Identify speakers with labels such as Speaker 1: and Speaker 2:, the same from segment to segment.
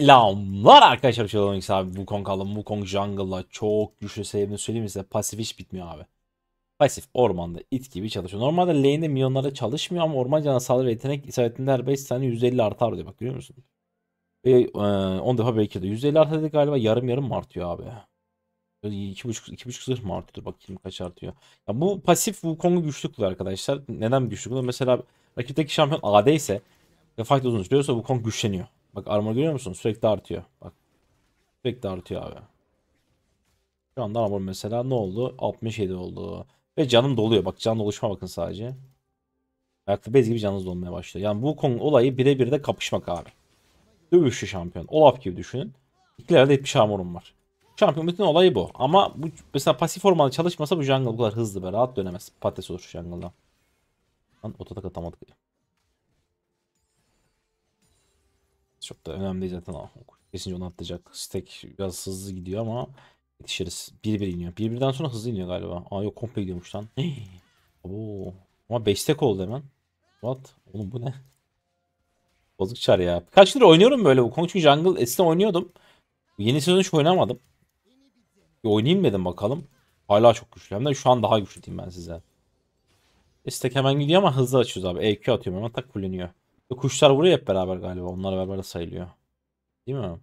Speaker 1: Selamlar arkadaşlar. Şöyle abi Wukong aldım. Wukong jungle'la çok güçlü sevdiğini söyleyeyim size. Pasif hiç bitmiyor abi. Pasif ormanda it gibi çalışıyor. Normalde lane'de milyonlara çalışmıyor ama orman canı saldırı ve yetenek isabetinde her 5 saniye %50 artar diyor. Bak görüyor musun? Ve 10 defa belki de %50 artar dedi galiba, yarım yarım mı artıyor abi? Böyle 2,5 zırh mı artıyor? Bakayım kaç artıyor. Ya bu pasif Wukong'u güçlü kılıyor arkadaşlar. Neden güçlü kılıyor? Mesela rakipteki şampiyon AD ise ve fight uzun sürüyorsa Wukong güçleniyor. Bak armor görüyor musun? Sürekli artıyor. Bak sürekli artıyor abi. Şu anda armor mesela ne oldu? 67 oldu. Ve canım doluyor. Bak can doluşma bakın sadece. Ayakta bez gibi canınız dolmaya başlıyor. Yani Wukong olayı birebir de kapışmak abi. Dövüşçü şampiyon. Olaf gibi düşünün. İkilerde 70 armorum var. Şampiyon bütün olayı bu. Ama bu mesela pasif ormanda çalışmasa bu jungle bu kadar hızlı ve rahat dönemez. Patates olur şu jungle'da. Lan ototak atamadık. Çok da önemli değil zaten. Kesince onu atlayacak. Stack biraz hızlı gidiyor ama yetişiriz. 1-1 iniyor. 1-1'den sonra hızlı iniyor galiba. Aa yok, komple gidiyormuş lan. Oo. Ama 5 stack oldu hemen. What? Oğlum bu ne? Bozuk çar ya. Kaç lira oynuyorum böyle. Bu Kong Jungle eskiden oynuyordum. Yeni sezon hiç oynamadım. Bir oynayayım dedim bakalım. Hala çok güçlü. Hem de şu an daha güçlü diyeyim ben size. Stack hemen gidiyor ama hızlı açıyoruz abi. EQ atıyorum hemen tak fulleniyor. Ve kuşlar vuruyor hep beraber galiba. Onlar beraber de sayılıyor. Değil mi?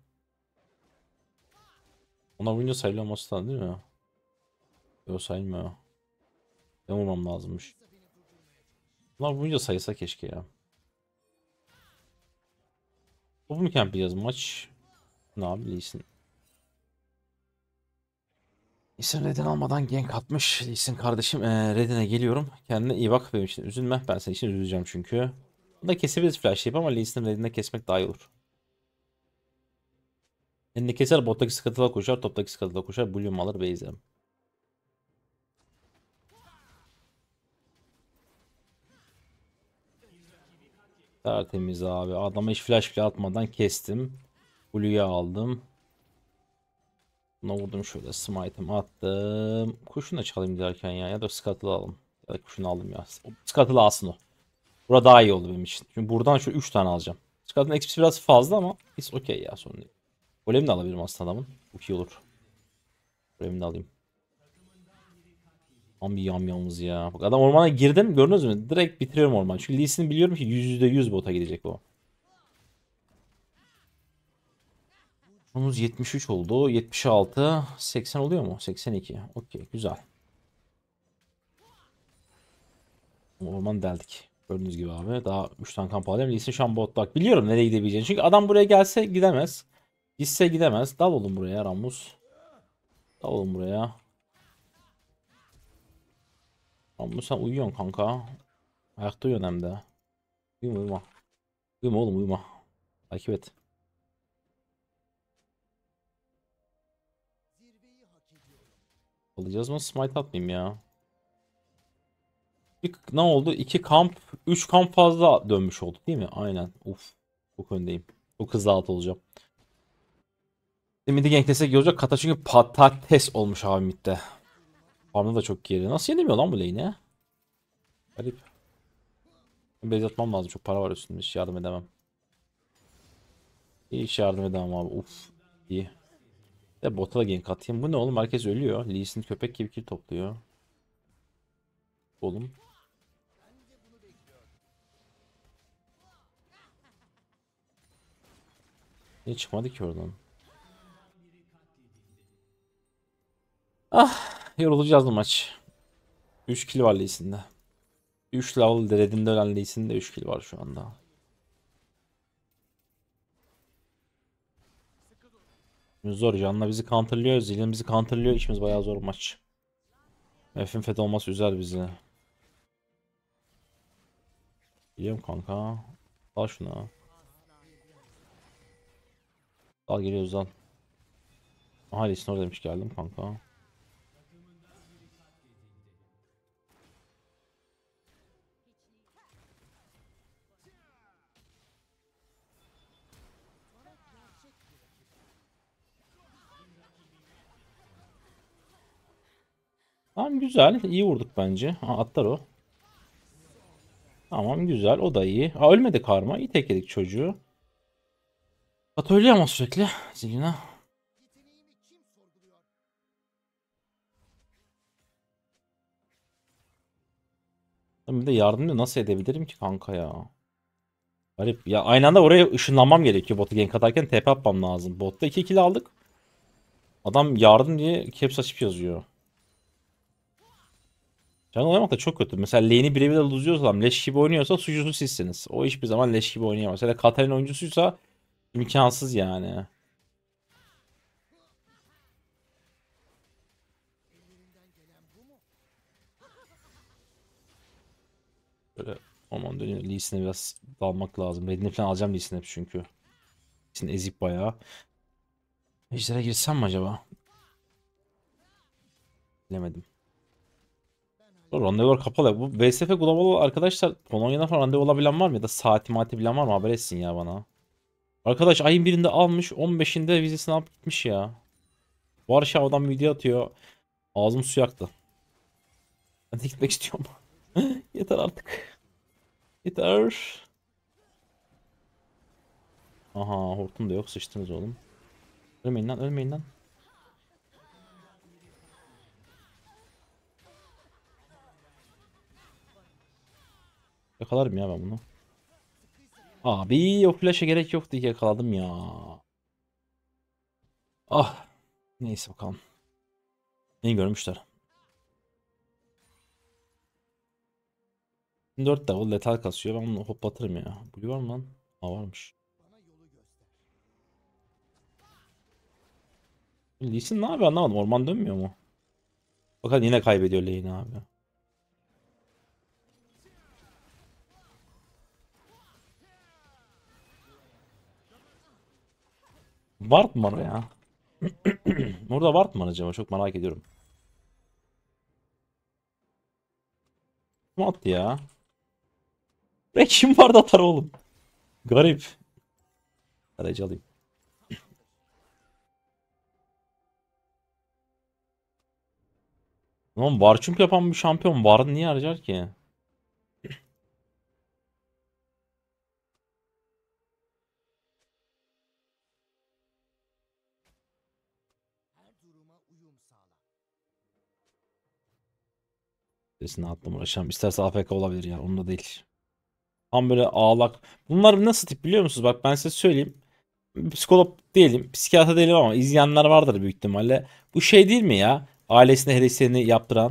Speaker 1: Onlar vurunca sayılıyor olması lazım değil mi? Yok sayılmıyor. Ben vurmam lazımmış. Bunlar vurunca sayılsa keşke ya. Bu mu camp maç? Ne abi Lee Sin? Lee Sin Red'in almadan gank atmış. Lee Sin kardeşim Red'ine geliyorum. Kendine iyi bak, benim için üzülme. Ben senin için üzüleceğim çünkü. Bunu da kesebiliriz flashlayıp ama Lee Sin'in Red'ine kesmek daha iyi olur. Elini keser, bottaki sıkıntıla koşar, toptaki sıkıntıla koşar. Bloom alır base'e. Tertemiz abi. Adama hiç flash bile atmadan kestim. Blue'yu aldım. Buna vurdum şöyle. Smite'ımı attım. Kuşunu da çalayım derken ya. Ya da Scuttle'ı alalım. Ya da kuşunu aldım ya. Scuttle'ı alsın o. Burada daha iyi oldu benim için. Çünkü buradan şu 3 tane alacağım. Scuttle'ın XP'si biraz fazla ama hiç okey ya, sorun değil. Golem de alabilirim aslında adamın. Çok iyi olur. Golemi de alayım. Tam bir yamyamımız ya. Bak adam ormana girdim, gördünüz mü? Direkt bitiriyorum ormanı. Çünkü Lee Sin'i biliyorum ki %100 bota gidecek o. Omuz 73 oldu. 76. 80 oluyor mu? 82. Okey, güzel. Orman deldik. Gördüğünüz gibi abi. Daha 3 tane kamp alayım. Lee Sin şu an bot. Bak biliyorum nereye gidebileceğini. Çünkü adam buraya gelse gidemez. Gitse gidemez. Dal oğlum buraya Ramus. Dal oğlum buraya. Ramus sen uyuyorsun kanka. Ayakta uyuyorsun hem de. Uyuma uyuma. Uyuma oğlum uyuma. Takip et. Alacağız mı? Smite atmayayım ya. Ne oldu? 2 kamp, 3 kamp fazla dönmüş olduk değil mi? Aynen. Uf. Çok öndeyim. Çok hızlı alt olacağım. Midi ganklesek iyi olacak. Kata çünkü patates olmuş abi midde. Farmda da çok geri. Nasıl yenemiyor lan bu lane'i? Garip. Base atmam lazım. Çok para var üstünde. Hiç yardım edemem. Hiç yardım edemem abi. Uf. İyi. De bota da gank atayım. Bu ne oğlum? Herkes ölüyor. Lee Sin köpek gibi kill topluyor. Oğlum. Niye çıkmadı ki oradan? Ah. Yorulacağız bu maç. 3 kill var Lee Sin'de. 3 level Red'inde ölen Lee Sin'de 3 kill var şu anda. Zor. Canla bizi counterlıyor. Zilin bizi counterlıyor. İşimiz bayağı zor maç. F'in fed olması üzer bizi. Biliyorum kanka. Al şunu. Al geliyoruz al. Aha Lee'sin oradaymış, geldim kanka. Tamam güzel. İyi vurduk bence. Ha, atlar o. Tamam güzel. O da iyi. Aa, ölmedi karma. İyi tekledik çocuğu. Atölye ama sürekli Zilina. Bir de yardım da nasıl edebilirim ki kanka ya? Garip. Ya aynı anda oraya ışınlanmam gerekiyor botu gank atarken TP atmam lazım. Botta 2 kill aldık. Adam yardım diye caps açıp yazıyor. Can oynamak da çok kötü. Mesela lane'i birebir de lose'luyorsa adam leş gibi oynuyorsa suçlusu sizsiniz. O hiçbir zaman leş gibi oynayamaz. Mesela Katarina oyuncusuysa imkansız yani. Böyle aman dönüyor. Lee Sin'e biraz dalmak lazım. Red'ini falan alacağım Lee Sin'e çünkü. Lee Sin ezik bayağı. Ejder'e girsem mi acaba? Bilemedim. Randevular kapalı. Bu VSF Global arkadaşlar Polonya'dan falan randevu olabilen var mı? Ya da saati maati bilen var mı? Haber etsin ya bana. Arkadaş ayın birinde almış 15'inde vizesini alıp gitmiş ya. Varşava'dan video atıyor. Ağzım su yaktı. Ben de gitmek istiyorum. Yeter artık. Yeter. Aha hortum da yok sıçtınız oğlum. Ölmeyin lan ölmeyin lan. Yakalarım ya ben bunu. Abi o flash'a gerek yoktu ki yakaladım ya. Ah. Neyse bakalım. Neyi görmüşler. 4 level letal kasıyor. Ben bunu hoplatırım ya. Blue var mı lan? Aa varmış. Lee Sin ne yapıyor anlamadım. Orman dönmüyor mu? Bakın yine kaybediyor lane'i abi. Ward mı var ya? Burada Ward mı var acaba? Çok merak ediyorum. Kim attı ya? Ve kim vardı atar oğlum? Garip. Aracı alayım. Oğlum Warchunk yapan bir şampiyon var niye harcar ki? Sesini attım uğraşamam. İsterse AFK olabilir ya. Onda değil. Tam böyle ağlak. Bunlar nasıl tip biliyor musunuz? Bak ben size söyleyeyim. Psikolog değilim. Psikiyatr değilim ama izleyenler vardır büyük ihtimalle. Bu şey değil mi ya? Ailesine heresini yaptıran.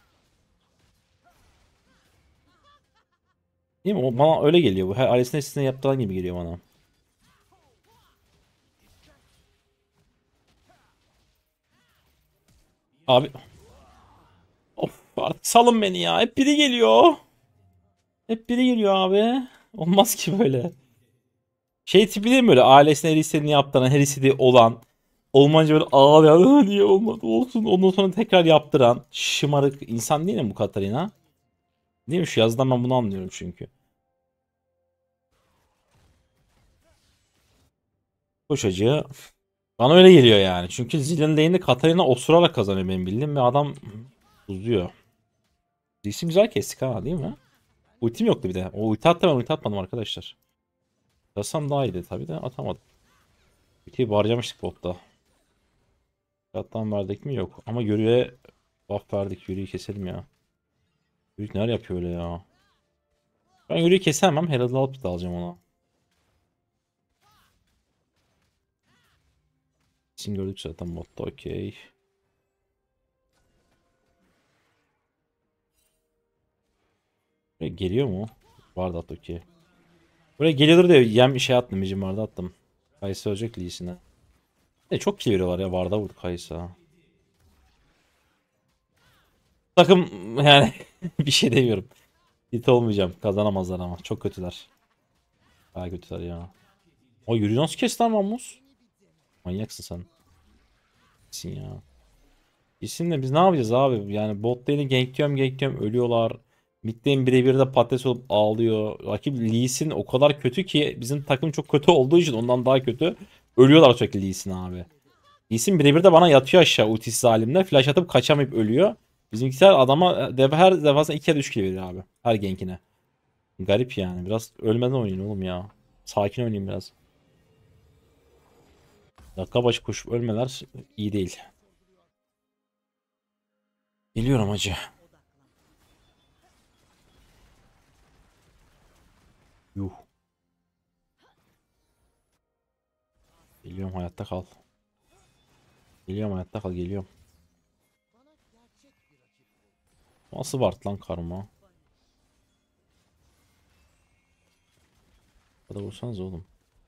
Speaker 1: Değil mi? O bana öyle geliyor. Bu ailesine heresini yaptıran gibi geliyor bana. Abi. Of artık salın beni ya. Hep biri geliyor. Hep biri geliyor abi. Olmaz ki böyle. Şey tipi değil mi böyle ailesine her istediğini yaptıran, her istediği olan. Olmayınca böyle ağlayan "Aa, niye olmadı olsun. Ondan sonra tekrar yaptıran şımarık insan değil mi bu Katarina? Değil mi? Şu yazıdan ben bunu anlıyorum çünkü. Koşacı. Bana öyle geliyor yani. Çünkü Zill'in lane'de Katarina osurarak kazanıyor benim bildiğim ve adam uzuyor. İsim güzel kestik ha değil mi? Ultim yoktu bir de. O ulti attı ben ulti atmadım arkadaşlar. Atsam daha iyiydi tabii de atamadım. Ultiyi harcamıştık botta. Kattan verdik mi? Yok. Ama Yuri'ye buff verdik. Yuri'yi keselim ya. Yuri neler yapıyor öyle ya. Ben Yuri'yi kesemem. Herald'ı alıp da alacağım ona. İsim gördük zaten botta okey. Buraya geliyor mu? Vardı at okey. Buraya geliyordur diye yem şey attım. Micim vardı attım. Kayısı ölecek Lee'sine. Çok kill veriyorlar ya. Varda vurdu Kayısı. Takım yani bir şey demiyorum. Hit olmayacağım. Kazanamazlar ama. Çok kötüler. Daha kötüler ya. O yürüyü nasıl kesti lan Mammus? Manyaksın sen. Kesin ya. Kesin de biz ne yapacağız abi? Yani bot lane'i gankliyorum ölüyorlar. Mid lane birebir de patates olup ağlıyor. Rakip Lee Sin o kadar kötü ki bizim takım çok kötü olduğu için ondan daha kötü. Ölüyorlar sürekli Lee Sin abi. Lee Sin birebir de bana yatıyor aşağı ultisiz halimle. Flash atıp kaçamayıp ölüyor. Bizimkiler adama her defasında 2 ya da 3 kill veriyor abi. Her gankine. Garip yani. Biraz ölmeden oynayın oğlum ya. Sakin oynayın biraz. Dakika başı koşup ölmeler iyi değil. Geliyorum hacı. Yuh. Geliyorum, hayatta kal. Geliyorum, hayatta kal, geliyorum. Nasıl Bart lan karma? Hadi vursanız oğlum.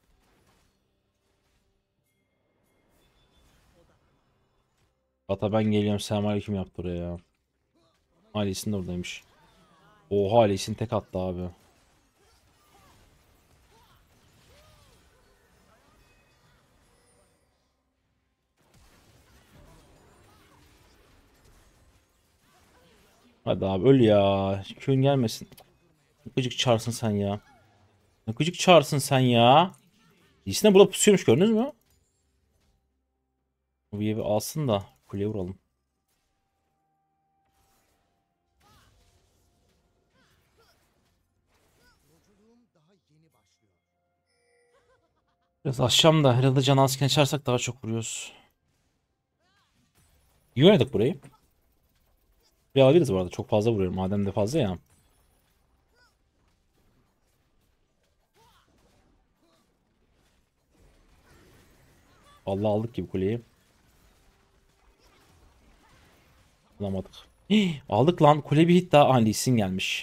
Speaker 1: Ata ben geliyorum, selamünaleyküm yaptı oraya ya. Alice'in de oradaymış. Oha, Alice'in tek attı abi. Hadi abi öl ya. Köyün gelmesin. Ne gıcık çağırsın sen ya. Ne gıcık çağırsın sen ya. Alice'in de burada pusuyormuş, gördünüz mü? Bu evi alsın da kuleye vuralım. Biraz aşacağım da herhalde can azken açarsak daha çok vuruyoruz. İyi oynadık burayı. Buraya alabiliriz bu arada. Çok fazla vuruyorum. Madem de fazla ya. Allah, aldık gibi kuleyi. Alamadık. Hii, aldık lan. Kule bir hit daha. Aa, Lee Sin gelmiş.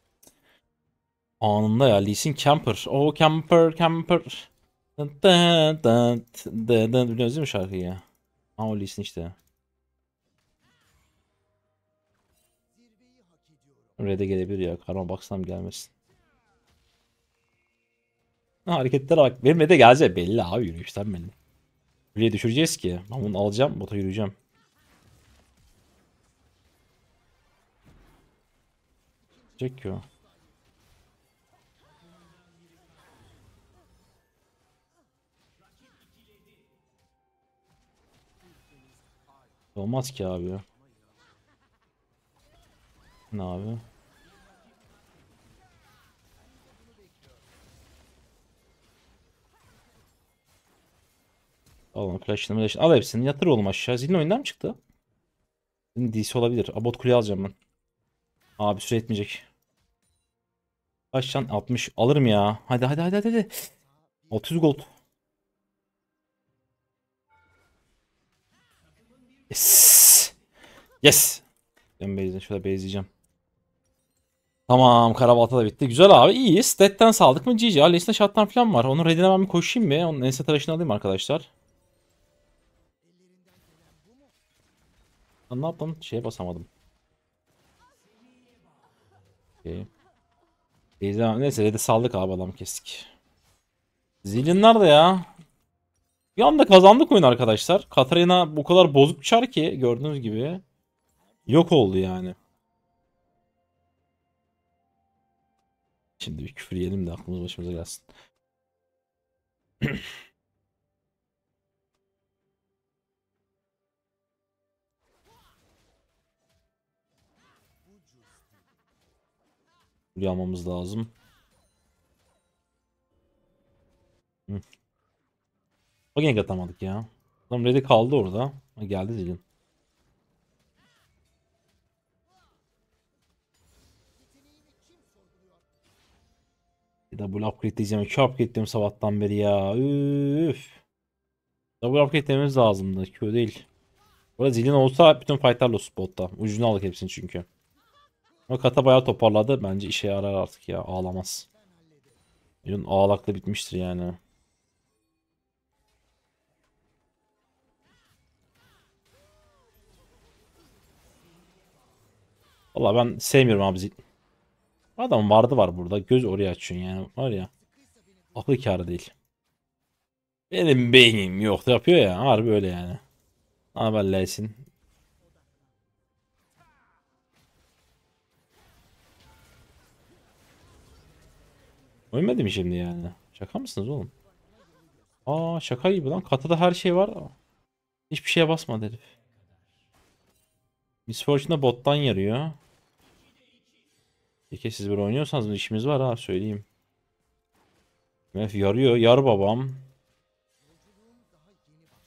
Speaker 1: Anında ya. Lee Sin camper. O camper camper. Dın dın dın dın dın. Biliyorsunuz değil mi şarkıyı? Aa, o Lee Sin işte. Red'e gelebilir ya. Karma baksam gelmesin. Ha, hareketlere bak. Benim Red'e geleceği belli abi, yürüyüşten belli. Kuleye düşüreceğiz ki. Ben bunu alacağım. Bota yürüyeceğim. Çekiyor. Olmaz ki abi ya. Ne abi? Al onu, flash'ını. Al hepsini. Yatır oğlum aşağı. Zilin oyundan mı çıktı? Zilin DC olabilir. Abot kuleyi alacağım ben. Abi süre etmeyecek. Kaç can? 60. Alırım ya. Hadi hadi hadi hadi. 30 gold. Yes. Yes. Ben şöyle base'leyeceğim. Tamam, karabalta da bitti. Güzel abi, iyiyiz. Stat'ten saldık mı GG. Ales'te shot'tan falan var. Onun redine ben bir koşayım mı? Onun ense tıraşını alayım arkadaşlar. Lan ne yaptım? Şeye basamadım. Okay. Neyse red'i saldık abi, adamı kestik. Zilin nerede ya? Bir anda kazandık oyun arkadaşlar. Katarina bu kadar bozuk bir çar ki gördüğünüz gibi. Yok oldu yani. Şimdi bir küfür yiyelim de aklımız başımıza gelsin. Buraya almamız lazım. Hı. O gank atamadık ya. Adam ready kaldı orada. Ha, geldi Zilin. Bir double upgrade diyeceğim. 2 upgrade diyorum sabahtan beri ya. Üf. Double upgrade dememiz lazımdı. Q değil. Burada Zilin olsa bütün fightlarla spotta. Ucunu aldık hepsini çünkü. Ama kata bayağı toparladı. Bence işe yarar artık ya. Ağlamaz. Oyun ağlakla bitmiştir yani. Valla ben sevmiyorum abi Zilin. Adam vardı var burada. Göz oraya açıyorsun yani. Var ya. Aklı kârı değil. Benim beynim yok yapıyor ya. Harbi öyle yani. Ne haberlersin? Ölmedi mi şimdi yani? Şaka mısınız oğlum? Aa, şaka gibi lan. Katıda her şey var. Hiçbir şeye basmadı herif. Miss Fortune'da bottan yarıyor. Peki siz böyle oynuyorsanız işimiz var ha, söyleyeyim. Mef yarıyor. Yar babam.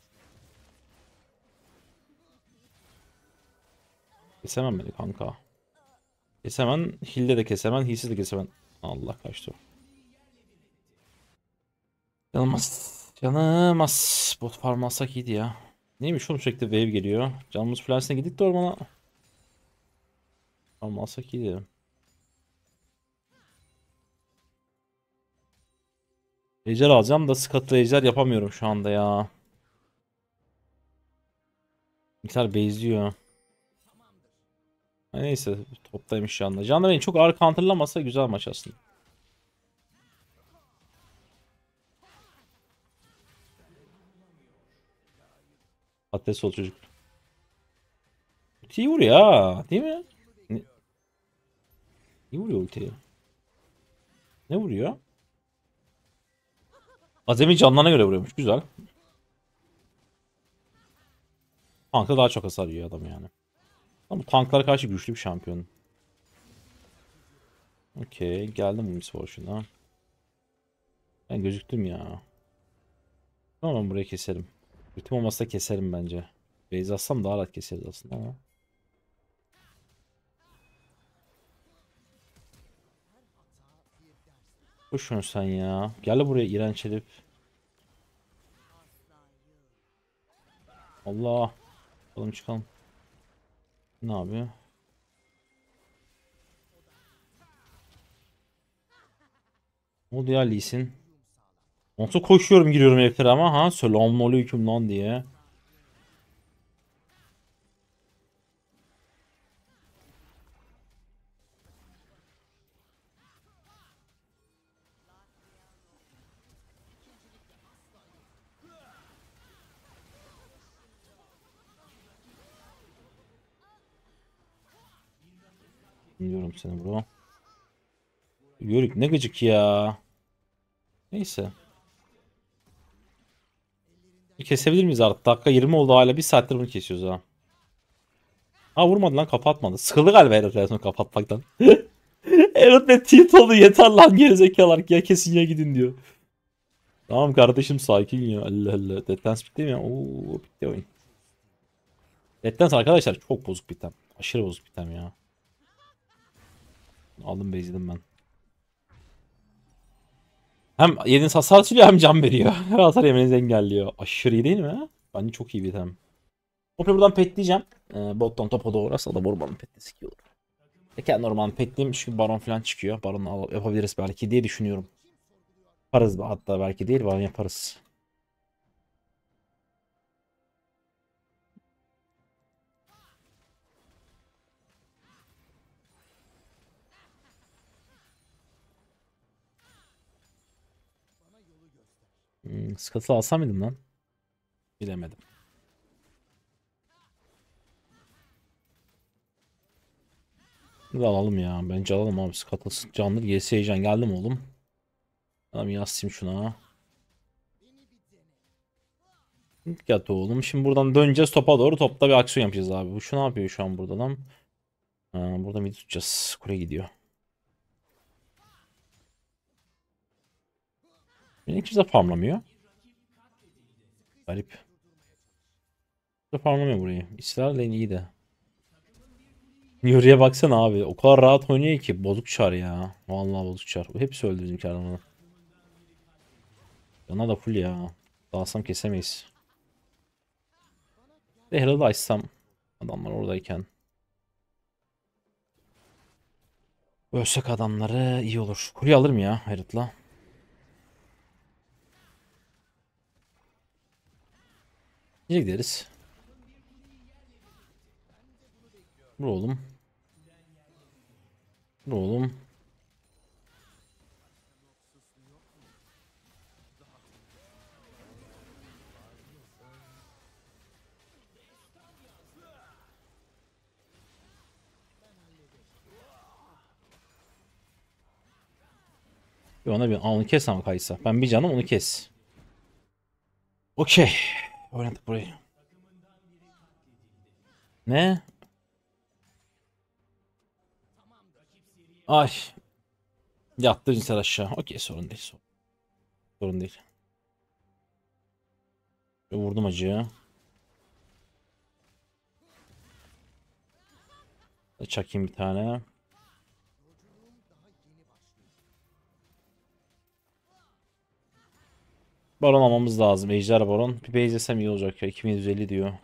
Speaker 1: Kesemem beni kanka. Kesemem. Hilde de kesemem. Hilsiz de kesemem. Allah kaçtı. Canımız. Canımız. Bot farm alsak iyiydi ya. Neymiş oğlum, sürekli wave geliyor. Canımız flansına gittik de ormana. Farm alsak iyiydi. Ejder alacağım da Scott'la ejder yapamıyorum şu anda ya. Miktar base'liyor. Ha, neyse toptaymış şu anda. Canlı beni çok ağır counterlamasa güzel maç aslında. Patates ol çocuk. Ultiyi vuruyor ha, değil mi? Ne vuruyor ultiyi? Ne vuruyor? Azami canlarına göre vuruyormuş. Güzel. Tankta daha çok hasar yiyor adam yani. Ama bu tanklara karşı güçlü bir şampiyon. Okey. Geldim bu Miss Fortune'a. Ben gözüktüm ya. Tamam, burayı keserim. Ultim olmazsa keserim bence. Base atsam daha rahat keseriz aslında ama. Koşun sen ya. Gel buraya iğrenç herif. Allah. Çıkalım çıkalım. Ne yapıyor? Ne oldu ya Lee Sin? Nasıl koşuyorum giriyorum heriflere ama ha. Selamünaleyküm lan diye. Dinliyorum seni bro. Yörük ne gıcık ya. Neyse. Kesebilir miyiz artık? Dakika 20 oldu, hala bir saattir bunu kesiyoruz ha. Ha, vurmadı lan, kapatmadı. Sıkıldı galiba herif en son kapatmaktan. Evet be, tilt oldu, yeter lan gerizekalılar, ya kesin ya gidin diyor. Tamam kardeşim, sakin ya, Allah Allah. Dead Dance bitti mi ya? Oo, bitti oyun. Dead Dance arkadaşlar çok bozuk bir item. Aşırı bozuk bir item ya. Aldım bezdim ben. Hem yediğiniz hasar atıyor hem can veriyor. Her hasar yemenizi engelliyor. Aşırı iyi değil mi? Bence çok iyi bir item. Hope buradan petleyeceğim. Bottan topa doğru. Aslında ormanın petlisi iyi olur. Kendi ormanın petleyeyim çünkü baron falan çıkıyor. Baron yapabiliriz belki diye düşünüyorum. Yaparız hatta, belki değil baron yaparız. Scuttle'ı alsam mıydım lan? Bilemedim. Bunu alalım ya. Bence alalım abi. Scuttle canlı. GS heyecan geldim oğlum. Tamam, yazayım şuna. Dikkat oğlum. Şimdi buradan döneceğiz topa doğru. Topta bir aksiyon yapacağız abi. Bu şu ne yapıyor şu an burada lan? Ha, burada mid tutacağız. Kule gidiyor. Beni kimse farmlamıyor. Garip. Kimse farmlamıyor burayı. İsrail lane iyi de. Yuri'ye baksana abi. O kadar rahat oynuyor ki. Bozuk çar ya. Vallahi bozuk çar. Hepsi öldü bizimkilerden onu. Yana da full ya. Dalsam kesemeyiz. De Herald'ı açsam. Adamlar oradayken. Ölsek adamları iyi olur. Kuleyi alırım ya Herald'la. Nereye gideriz? Dur oğlum. Dur oğlum. Bir ona bir onu kes ama Kaysa. Ben bir canım, onu kes. Okey. Oynadık burayı. Ne? Ay. Yattı cinsel aşağı. Okey, sorun değil. Sorun değil. Vurdum acıya. Çakayım bir tane. Baron almamız lazım. Ejder Baron. Bir base yesem iyi olacak ya. 2750 diyor.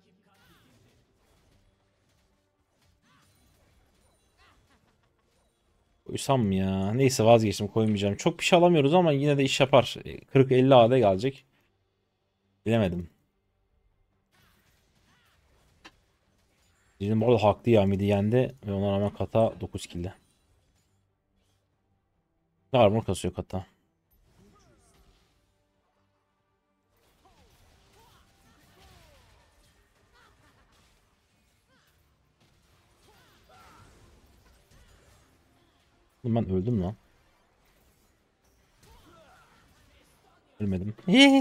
Speaker 1: Koysam mı ya? Neyse vazgeçtim, koymayacağım. Çok bir şey alamıyoruz ama yine de iş yapar. 40-50 AD gelecek. Bilemedim. Bizim bu arada haklı ya, midi yendi ve ona rağmen kata 9 kill'de. Armor kasıyor kata. Ben öldüm lan. Ölmedim.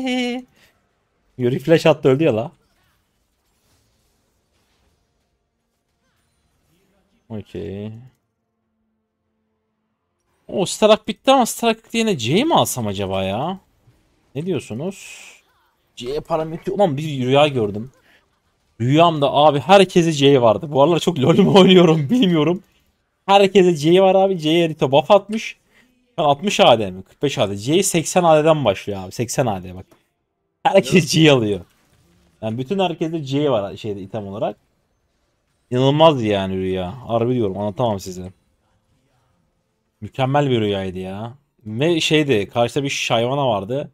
Speaker 1: Yuri flash attı, öldü ya la. Okey. O Starak bitti ama Starak yerine C mi alsam acaba ya? Ne diyorsunuz? C parametre. Ulan bir rüya gördüm. Rüyamda abi herkese C vardı. Bu aralar çok LoL mu oynuyorum bilmiyorum. Herkese C var abi. C'ye Rito buff atmış. Ben 60 AD mi? 45 AD. C 80 AD'den başlıyor abi. 80 AD bak. Herkes C alıyor. Yani bütün herkeste C var şeyde, item olarak. İnanılmaz yani rüya. Harbi diyorum, anlatamam size. Mükemmel bir rüyaydı ya. Ve şeydi, karşıda bir şayvana vardı.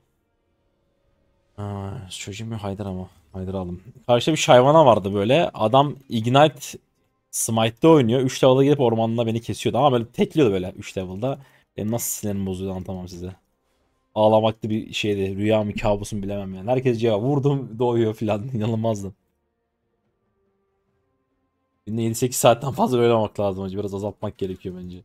Speaker 1: Çocuğum bir Haydar ama. Haydar aldım. Karşıda bir şayvana vardı böyle. Adam Ignite Smite'de oynuyor. 3 level'a gelip ormanına beni kesiyordu. Ama böyle tekliyordu böyle 3 level'da. Benim nasıl sinirim bozuyordu anlatamam size. Ağlamaklı bir şeydi. Rüya mı kabusum bilemem yani. Herkes cevap vurdum doğuyor filan. İnanılmazdı. Günde 7-8 saatten fazla oynamak lazım hacı. Biraz azaltmak gerekiyor bence.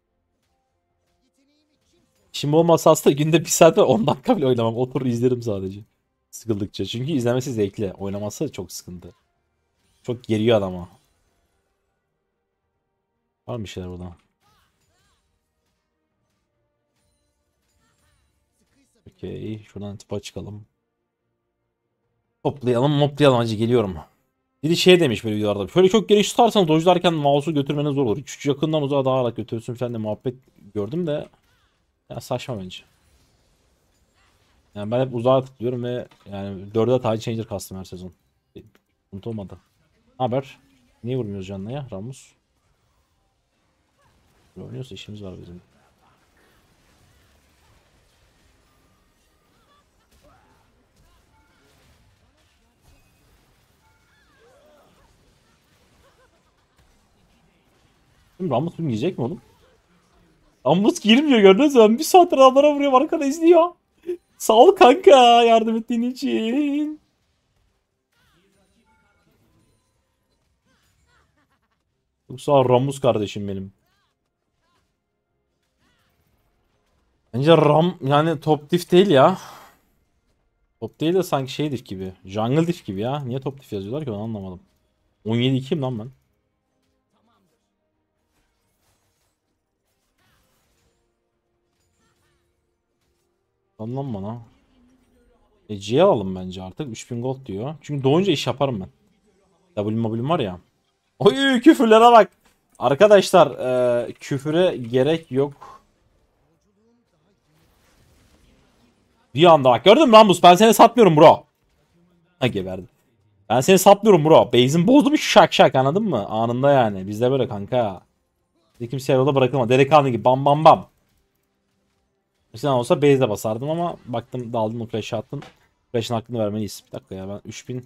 Speaker 1: Şimdi olmasa aslında günde 1 saat ve 10 dakika bile oynamam. Oturur izlerim sadece. Sıkıldıkça. Çünkü izlemesi zevkli. Oynaması çok sıkıntı. Çok geriyor adama. Var mı bir şeyler burada? Okey. Şuradan tıpa çıkalım. Toplayalım hacı, geliyorum. Biri şey demiş böyle videolarda. Şöyle çok geniş tutarsan dojlarken mouse'u götürmeniz zor olur. Hiç yakından uzağa daha rahat götürürsün falan de muhabbet gördüm de. Ya saçma bence. Yani ben hep uzağa tıklıyorum ve yani 4'e Tide Changer kastım her sezon. Sıkıntı olmadı. Ne haber? Niye vurmuyoruz canına ya Ramus? Oynuyorsa işimiz var bizim. Şimdi Ramus bunu yiyecek mi oğlum? Ramus girmiyor, gördünüz mü? Ben bir saattir adamlara vuruyorum, arkada izliyor. Sağ ol kanka yardım ettiğin için. Çok sağ ol Ramus kardeşim benim. Bence Ram yani top diff değil ya. Top değil de sanki şey diff gibi. Jungle diff gibi ya. Niye top diff yazıyorlar ki, onu anlamadım. 17-2'yim lan ben. Lan bana. C'ye alalım bence artık. 3000 gold diyor. Çünkü doğunca iş yaparım ben. W'm var ya. Oy küfürlere bak. Arkadaşlar küfüre gerek yok. Bir anda bak, gördün mü Rambus? Ben seni satmıyorum bro. Ha, geberdim. Ben seni satmıyorum bro. Base'in bozdu bir şak şak, anladın mı? Anında yani. Bizde böyle kanka. Bizi kimse yolda bırakılma. Delikanlı gibi bam bam bam. Mesela olsa base'de basardım ama baktım daldın o flash'ı attın. Flash'ın hakkını vermeliyiz. Bir dakika ya, ben 3000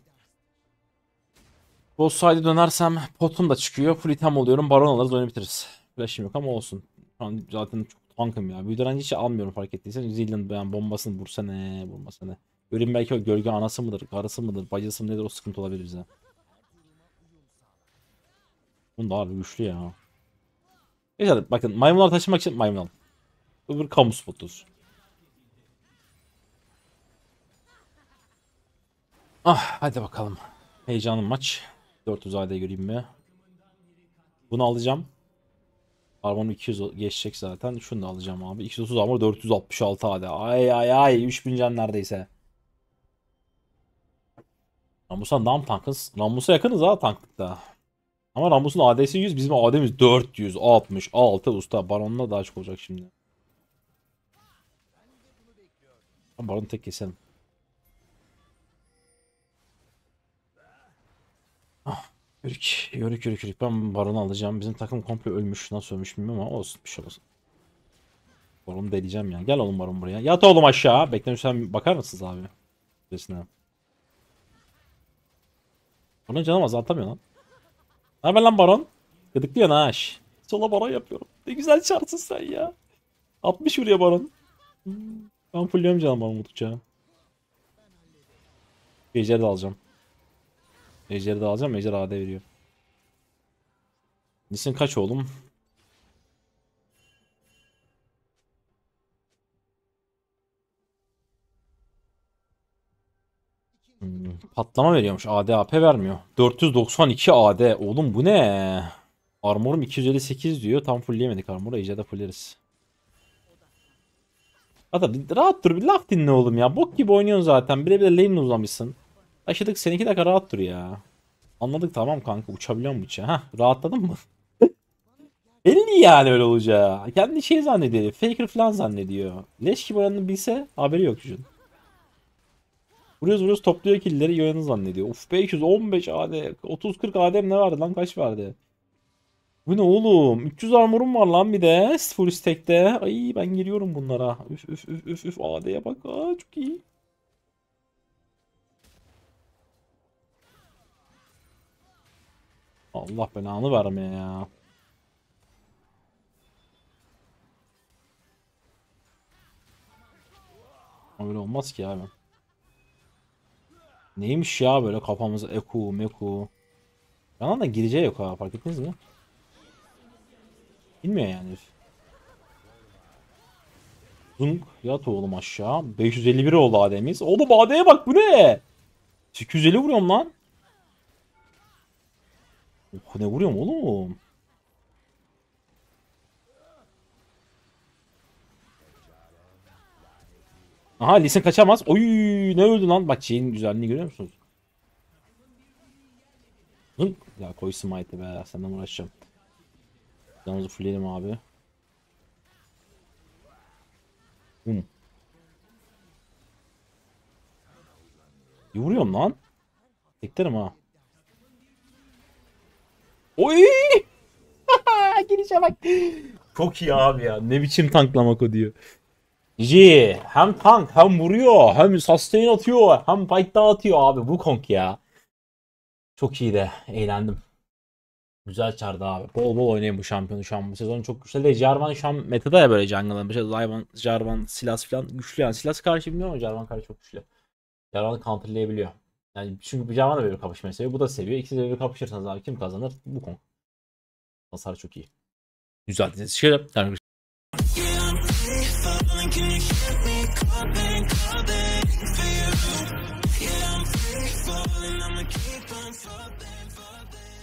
Speaker 1: boss side'e dönersem potum da çıkıyor. Full item oluyorum. Baron alırız, oyunu bitiririz. Flash'im yok ama olsun. Şu an zaten çok tankım ya. Büyü direnci hiç almıyorum fark ettiysen. New Zealand yani bombasını vursa ne, vurmasa ne. Göreyim, belki o gölge anası mıdır, karısı mıdır, bacısı mı nedir, o sıkıntı olabilir bize. Bunun da abi güçlü ya. Neyse bakın, maymunlar taşımak için maymun alın. Bu bir kamu spotu. Ah hadi bakalım. Heyecanlı maç. 400 AD göreyim mi? Bunu alacağım. Armor'um 200 geçecek zaten. Şunu da alacağım abi. 230 armor, 466 AD. Ay ay ay, 3000 can neredeyse. Ramus'a daha mı tankız? Ramus'a yakınız ha tanklıkta. Ama Rammus'un AD'si 100, bizim AD'miz 466 usta. Baron'la daha çok olacak şimdi. Baron'u tek keselim. Ah, yörük, yörük, yörük, yörük. Ben Baron'u alacağım. Bizim takım komple ölmüş. Nasıl ölmüş bilmiyorum ama olsun. Bir şey olsun. Baron'u deleyeceğim ya. Gel oğlum Baron buraya. Yat oğlum aşağı. Bekle sen bakar mısınız abi? Resine. Baron canım azaltamıyor lan. Ne haber lan Baron? Gıdıklıyorsun ha. Sola Baron yapıyorum. Ne güzel çarsın sen ya. 60 vuruyor Baron. Ben fullliyorum canım Baron vurdukça. Ejder'i de alacağım. Ejder'i de alacağım. Ejder AD veriyor. Nisin kaç oğlum? Patlama veriyormuş. AD AP vermiyor. 492 AD. Oğlum bu ne? Armorum 258 diyor. Tam fullleyemedik armoru. Ejder'de fulleriz. Hatta bir rahat dur. Bir laf dinle oğlum ya. Bok gibi oynuyorsun zaten. Bir de lane'le uzamışsın. Taşıdık seni 2 dakika rahat dur ya. Anladık tamam kanka. Uçabiliyor mu bıçağı? Hah rahatladın mı? Belli yani öyle olacağı. Kendi şey zannediyor. Faker falan zannediyor. Leş gibi oranını bilse haberi yok çocuğun. Vuruyoruz topluyor killleri iyi oynadığını zannediyor. Uf 515 AD. 30-40 AD'm ne vardı lan kaç vardı? Bu ne oğlum? 300 armorum var lan bir de. Full stack'te. Ay ben giriyorum bunlara. Üf üf üf üf üf AD'ye bak. Aa, çok iyi. Allah belanı vermeye ya. Öyle olmaz ki abi. Neymiş ya böyle kafamıza eku meku. Bana da gireceği yok ha fark ettiniz mi? Bilmiyor yani herif. Zunk yat oğlum aşağı. 551 oldu AD'miz. Oğlum AD'ye bak bu ne? 850 vuruyorum lan. Oh, ne vuruyorum oğlum? Aha Lee Sin kaçamaz. Oy ne öldü lan? Bak şeyin güzelliğini görüyor musunuz? Zunk. Ya koy smite'ı be. Senden uğraşacağım. Canımızı fullleyelim abi. Bum. İyi vuruyorum lan. Teklerim ha. Oy! Girişe bak. Çok iyi abi ya. Ne biçim tanklamak o diyor. GG. Hem tank hem vuruyor. Hem sustain atıyor. Hem fight dağıtıyor abi. Wukong ya. Çok iyi de. Eğlendim. Güzel çardı abi. Bol bol oynayın bu şampiyonu şu an. Bu sezon çok güçlü. De Jarvan şu an metada ya böyle jungle'ın. Bir şey Jarvan, Sylas falan güçlü yani. Sylas karşı bilmiyorum ama Jarvan karşı çok güçlü. Jarvan'ı counterlayabiliyor. Yani çünkü Jarvan da böyle kapışmayı seviyor. Bu da seviyor. İkisi de böyle kapışırsanız abi kim kazanır? Wukong. Hasar çok iyi. Güzel. Şöyle. Yani can you hear me calling, calling for you? Yeah, I'm free falling, I'ma keep on falling, falling.